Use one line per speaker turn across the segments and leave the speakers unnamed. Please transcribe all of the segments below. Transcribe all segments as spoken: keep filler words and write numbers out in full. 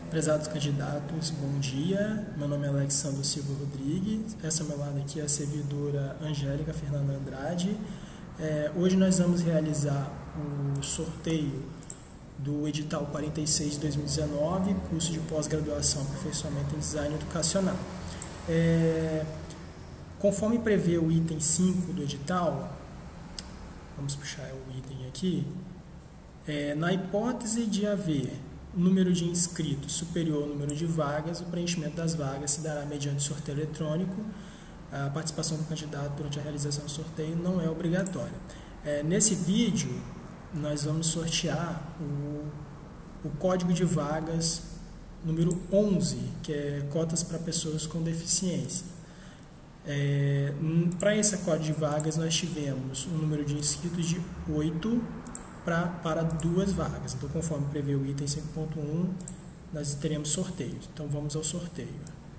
Prezados candidatos, bom dia. Meu nome é Alexandre Silva Rodrigues. Essa ao meu lado aqui é a servidora Angélica Fernanda Andrade. É, hoje nós vamos realizar o sorteio do edital quarenta e seis de dois mil e dezenove, curso de pós-graduação aperfeiçoamento em design educacional. É, conforme prevê o item cinco do edital, vamos puxar o item aqui, é, na hipótese de haver número de inscritos superior ao número de vagas, o preenchimento das vagas se dará mediante sorteio eletrônico. A participação do candidato durante a realização do sorteio não é obrigatória. É, nesse vídeo, nós vamos sortear o, o código de vagas número onze, que é cotas para pessoas com deficiência. É, para esse código de vagas, nós tivemos um número de inscritos de oito Pra, para duas vagas. Então, conforme prevê o item cinco ponto um, nós teremos sorteios. Então, vamos ao sorteio.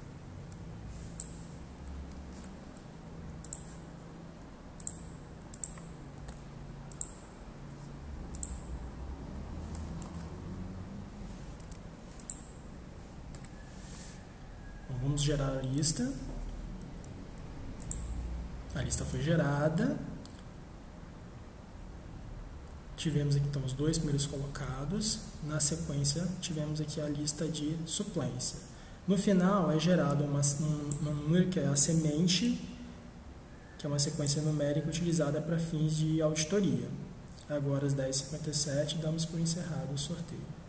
Então, vamos gerar a lista. A lista foi gerada. Tivemos aqui então os dois primeiros colocados, na sequência tivemos aqui a lista de suplência. No final é gerado uma, um, um número que é a semente, que é uma sequência numérica utilizada para fins de auditoria. Agora às dez e cinquenta e sete damos por encerrado o sorteio.